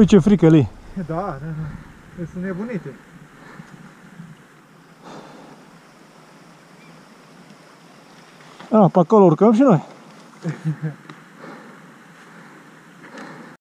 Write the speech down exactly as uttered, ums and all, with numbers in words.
Ui, ce frică lui. Da, da, da. Sunt nebunite. Ah, pe acolo urcăm și noi.